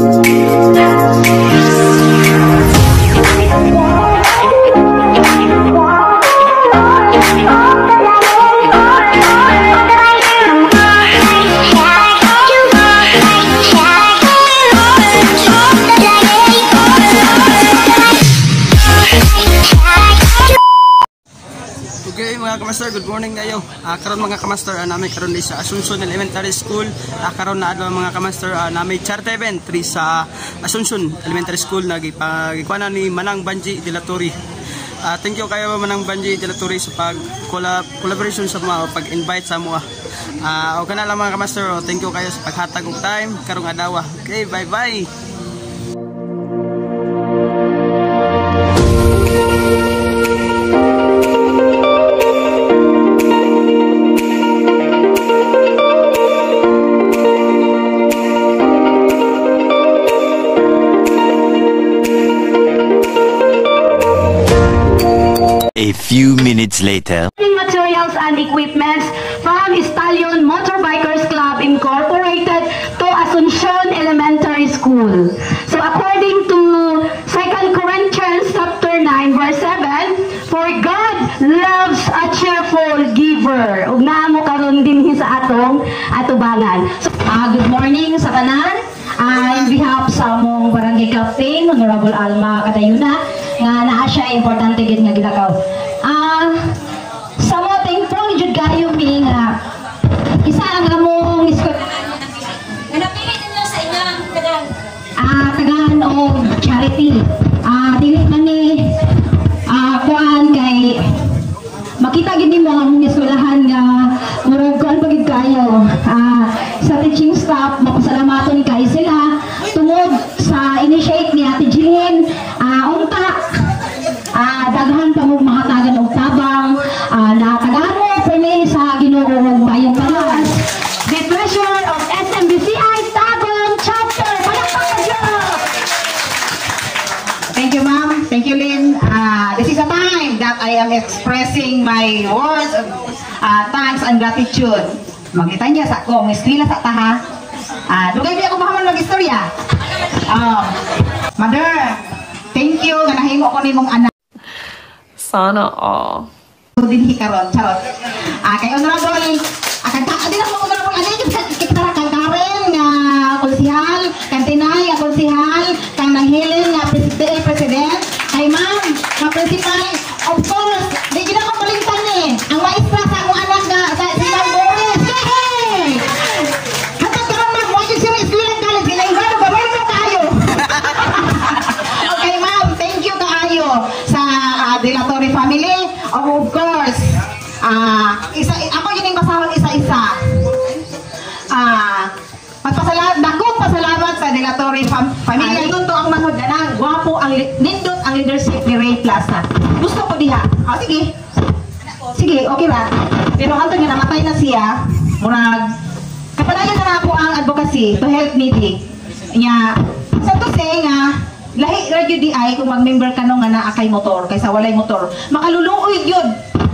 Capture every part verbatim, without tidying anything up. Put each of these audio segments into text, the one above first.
Okay mga kamaster, good morning kayo. Uh, karon mga kamaster, uh, namin karon di sa Asuncion Elementary School. Uh, karon na adlaw mga kamaster, uh, namin charity event tri sa Asuncion Elementary School na gipagikuana ni Manang Banji de la Torre. Uh, thank you kayo Manang Banji de la Torre sa pag -collab collaboration sa mga pag-invite sa mga. Uh, o kana lang mga kamaster, oh, thank you kayo sa paghatag og time karong adlaw. Okay, bye bye. A few minutes later. Materials and equipments from Stallion Motorbikers Club Incorporated to Asuncion Elementary School. So according to Second Corinthians chapter nine verse seven, for God loves a cheerful giver. Ug naa mo karon dinhi sa atong atubangan. So, uh, good morning sa tanan. Uh, in behalf sa among barangay captain, Honorable Alma Catayuna, nga naa siya importante gid nga gilakaw. Ah, uh, sa mo thankful jud kayo mi nga isa ang among school. Napili din sa inyong tagan. Ah, tagan o charity. Ah, dili man ni ah kuan kay makita gid nimo ang among eskwelahan nga murag kuan pagid kayo. Ah, sa teaching staff mapasalamaton kay sila tungod sa initiate ni Ate Jillian. Ah, unta ah daghan pa mo mahatagan og tabang ah natagahan mo pili sa Ginoo ug bayong kalas. The treasurer of S M B C I Tagum chapter. Palakpak ka. Thank you, ma'am. Thank you, Lynn. Uh, this is a time that I am expressing my words of uh, thanks and gratitude. Makita niya sa ko, may eskwela sa taha. Ah, uh, dugay biya ko mahaman mag-istorya. Um, mother, thank you nga nahimo ko nimong anak. Sana all. Din hikaron, charot. Ah, kay honorable, akan ta adin ako honorable ani kita kang Karen nga konsehal, kang Tinay nga konsehal, kang Nanghilin nga presidente, president, kay ma'am, nga principal. Of course, di gid ako malingtan ni ang maestra sa akong anak nga sa si Ma'am Boris. Hey! Hatag ka man mo yung serious lang college gila ingano ba mo kayo. Okay, ma'am, thank you kaayo sa uh, De la Torre family. Of course, ah, uh, isa ako yun yung basahon isa-isa. Ah, uh, magpasalamat, dakong pasalamat sa De la Torre fam pamilya. Ito to ang manod na gwapo ang nindot ang leadership ni Ray Plaza. Gusto ko diha. Oh, sige. Sige, okay ba? Pero hantod nga namatay na siya, murag kapanayan na ako ang advocacy to help needy. Nya, sa to say nga lahi radyo di ay kung mag-member ka nung nga naa kay motor kaysa walay motor makaluluoy yun.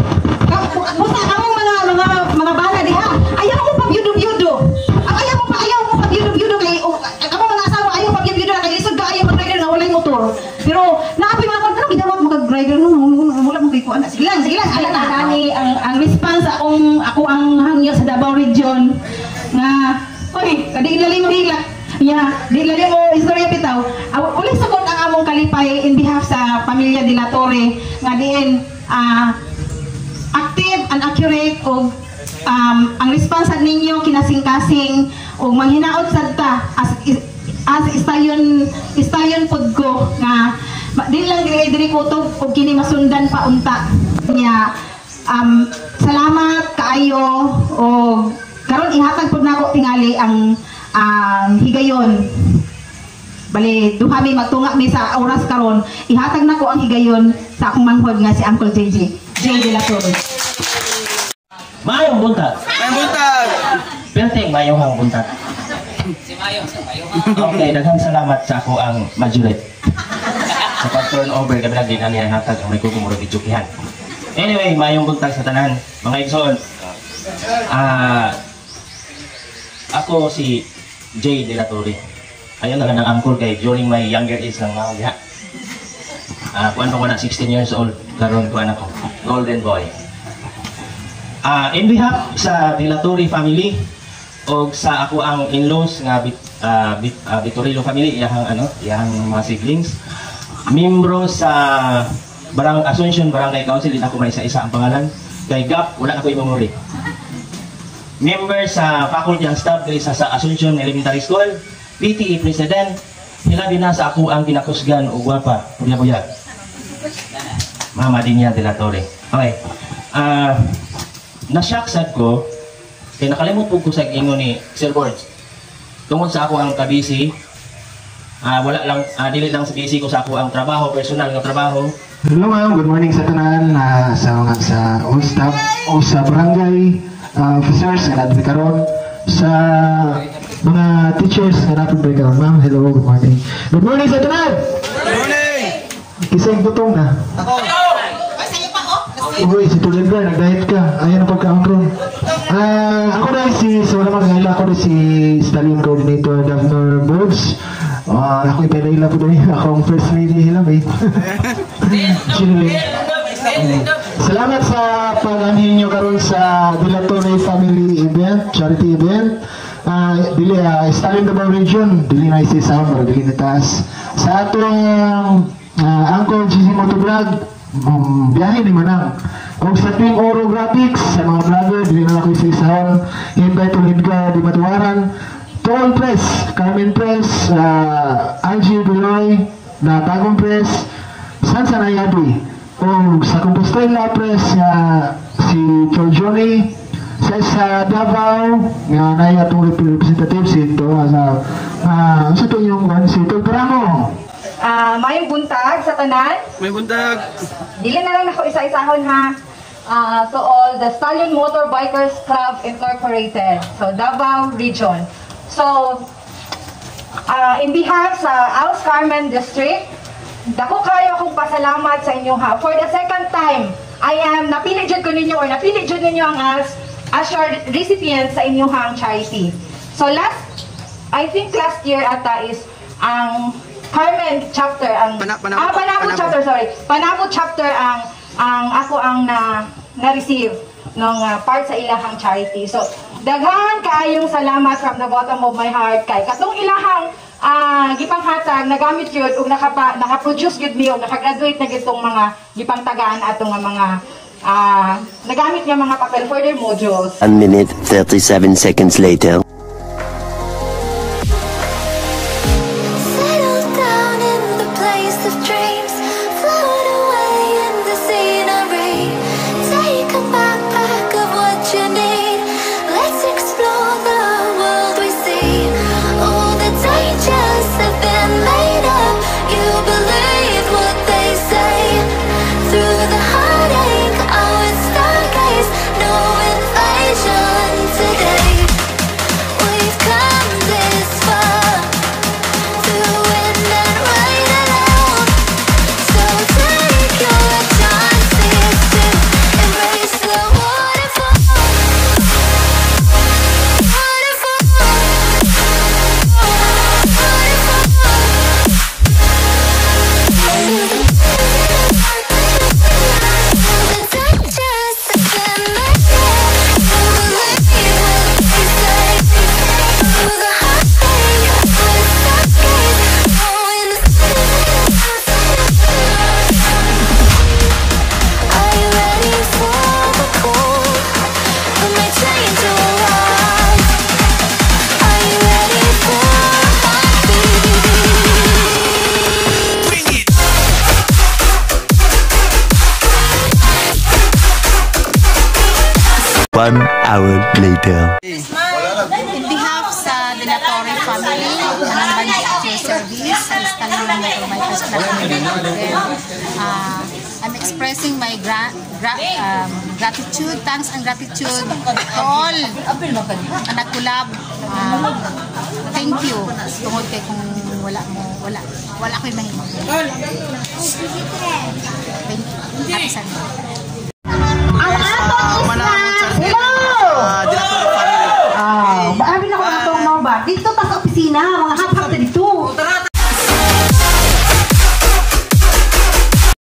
Busa among mga mga mga bana diha ayaw mo pa yudo-yudo. Ang ayaw mo pa ayaw mo pa yudo-yudo kay oh, among mga asawa ayaw pa yudo-yudo kay isod ka ayaw mag-rider na walay motor. Pero naapi mga kon ano gidawat mag-rider no wala mo kay kuan. Sige lang, sige lang. Ala na ani ang ang response akong ako ang hangyo sa Davao region nga oy kadi ilalim mo hila. Yeah, di lali mo istorya bitaw. Uh, Uli sabot ang among kalipay in behalf sa pamilya De la Torre nga diin uh, active and accurate og um, ang response ninyo kinasing-kasing og manghinaot sadta as as stallion stallion pod ko nga di lang dili diri ko to og kini masundan pa unta niya. Um, salamat kaayo og karon ihatag pod nako tingali ang ang um, higayon. Bali, duha mi magtunga mi sa oras karon. Ihatag nako ang higayon sa akong manghod nga si Uncle J J. J De la Torre. Mayong buntag. Mayong buntag. Perting mayong hang buntag. Si Mayong sa Mayong. Okay, daghang salamat sa ako ang majulit. Sa pag-turn over kami lang din ang hatag ang may kukumuro videokihan. Anyway, mayong buntag sa tanan. Mga igsoon. Ah, uh, ako si J De la Torre. ayun na lang ang uncle kay during my younger age lang ako diha. Ah, kuan pa ko na sixteen years old karon kuan ako. Golden boy. Ah, in behalf sa Dilatori family og sa ako ang in-laws nga bit, uh, bit, uh, Vitorino family, iyahang ano, iyahang mga siblings, membro sa Barang Asuncion Barangay Council, din ako may isa-isa ang pangalan. Kay Gap, wala ako i-memory. Member sa faculty and staff diri sa, sa Asuncion Elementary School, P T E President, hilabi na sa ako ang kinakusgan o gwapa, kuya-kuya. Mama Dinya de la Torre. Okay. Ah, uh, na-shock sad ko, kaya nakalimot po ko sa ingon ni Sir Boards. Tungod sa ako ang kabisi, uh, wala lang, uh, dili lang sa busy ko sa ako ang trabaho, personal nga trabaho. Hello ma'am, good morning sa tanan, uh, sa mga sa all staff o sa barangay uh, officers na natin karon, sa mga teachers na natin karon. Ma'am, hello, good morning. Good morning sa tanan! Good morning! Kisang butong na. Ako! Uy, si Tulindra, nag-diet ka. Ayan ang pagka-angkron. Uh, ako na si, sa wala mga ngayon, ako na si Stallion Coordinator, Governor Boards. Uh, ako ipadaila po doon akong first lady hilam eh. um, salamat sa pag-amin nyo karon sa Dilatori Family Event, Charity Event. Uh, dili, uh, Stallion Davao Region, dili na isi sound, or dili na taas. Sa atong uh, Uncle G C Motovlog, um, biyahe ni Manang. O sa Team Oro Graphics, sa mga vlogger, dili na ako isi sound. Invite ulit ka di matuwaran. Tol Press, Carmen Press, uh, R G Biloy, na Tagong Press, Sansa Nayadi, o sa Compostela Press, uh, si Chol Johnny, sa sa Davao, nga naya itong representative, si ito, sa, uh, sa ito yung one, si Tol Paramo. Ah, mayong buntag sa tanan. May buntag! Dili na lang ako isa-isahon ha. Uh, to all the Stallion Motorbikers Club Incorporated, so Davao Region. So, uh, in behalf sa Alps Carmen District, dako kayo akong pasalamat sa inyo ha. For the second time, I am napili dyan ko ninyo or napili dyan ninyo ang as, as your recipient sa inyong charity. So last, I think last year ata is ang Carmen chapter, ang Pana, Panabo, ah, Panabo, Panabo chapter, sorry. Panabo chapter ang ang ako ang na na-receive ng uh, part sa ilahang charity. So, daghan kaayong salamat from the bottom of my heart kay katong ilahang uh, gipanghatag nagamit yun ug nakapa naka-produce gyud mi ug naka-graduate na gyud tong mga gipangtagaan atong mga uh, nagamit nga mga papel for their modules. One minute, thirty-seven seconds later. One hour later. In behalf sa Dilatori family, ng Bandi at your service, sa Stallion Motorbikers Club, uh, I'm expressing my gra gra um, gratitude, thanks and gratitude to all na nagkulab. Uh, thank you. Tungod kay kung wala mo, wala, wala ko'y mahimo. Thank you. Happy Sunday.